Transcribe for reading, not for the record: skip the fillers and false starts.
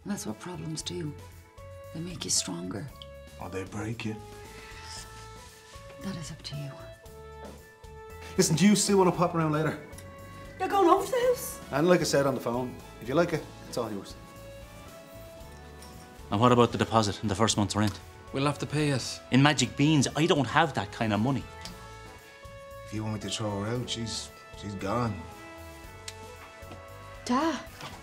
That's what problems do. They make you stronger. Or they break you. That is up to you. Listen, do you still want to pop around later? You're going over to the house? And like I said on the phone, if you like it, it's all yours. And what about the deposit and the first month's rent? We'll have to pay it. In Magic Beans, I don't have that kind of money. If you want me to throw her out, she's gone. Dad.